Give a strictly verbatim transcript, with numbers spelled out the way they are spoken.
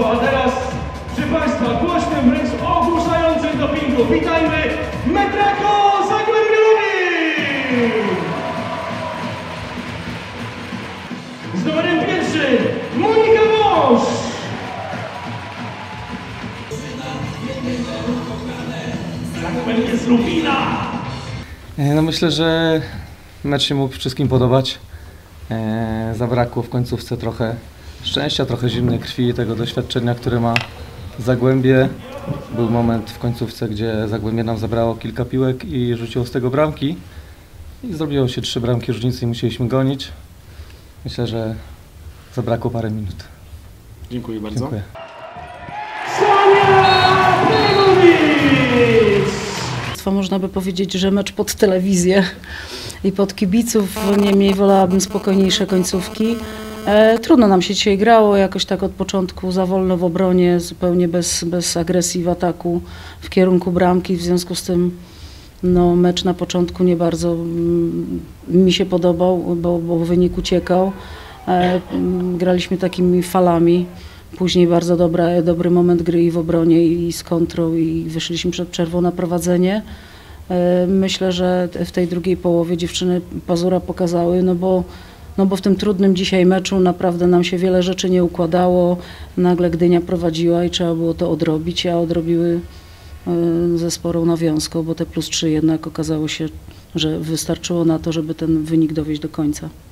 Państwo, a teraz, proszę Państwa, głośnym, wręcz ogłuszającym dopingu witajmy Metrako Zagłębie Lubin! Z numerem pierwszym Monika Wąż! Zagłębie z Lubina! No myślę, że mecz się mógł wszystkim podobać. Eee, zabrakło w końcówce trochę szczęścia, trochę zimnej krwi i tego doświadczenia, które ma Zagłębie. Był moment w końcówce, gdzie Zagłębie nam zabrało kilka piłek i rzuciło z tego bramki. I zrobiło się trzy bramki różnicy i musieliśmy gonić. Myślę, że zabrakło parę minut. Dziękuję bardzo. Dziękuję. Można by powiedzieć, że mecz pod telewizję i pod kibiców, niemniej wolałabym spokojniejsze końcówki. E, trudno nam się dzisiaj grało, jakoś tak od początku za wolno w obronie, zupełnie bez, bez agresji w ataku w kierunku bramki, w związku z tym no, mecz na początku nie bardzo mm, mi się podobał, bo, bo wynik uciekał. E, graliśmy takimi falami. Później bardzo dobra, dobry moment gry i w obronie, i z kontrą, i wyszliśmy przed przerwą na prowadzenie. Myślę, że w tej drugiej połowie dziewczyny pazura pokazały, no bo, no bo w tym trudnym dzisiaj meczu naprawdę nam się wiele rzeczy nie układało. Nagle Gdynia prowadziła i trzeba było to odrobić, a odrobiły ze sporą nawiązką, bo te plus trzy jednak okazało się, że wystarczyło na to, żeby ten wynik dowieść do końca.